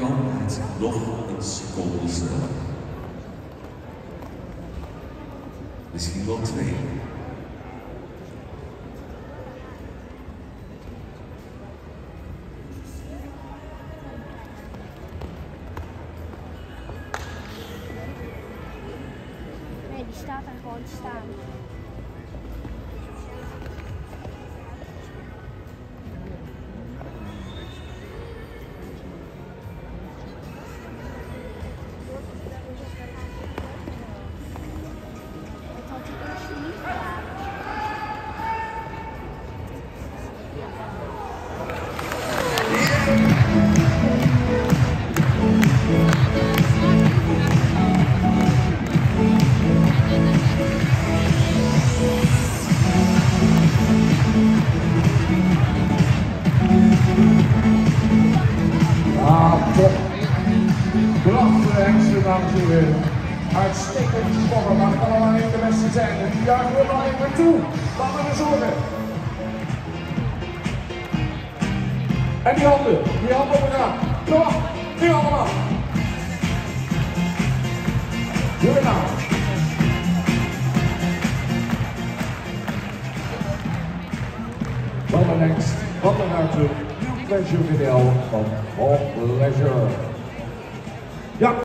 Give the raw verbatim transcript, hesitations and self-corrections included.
kan het nog een seconde sneller. Misschien wel twee. Nee, die staat daar gewoon te staan. Prachtig, dames en heren. Uitstekend gesproken, maar dat kan allemaal niet de beste zijn. En die juichen we nog even toe. Laten we zorgen. En die handen, die handen op elkaar. Kom op, nu allemaal. Doe het nou. Van de next, van de ruimte, New Pleasure V D L van All Pleasure. Ja.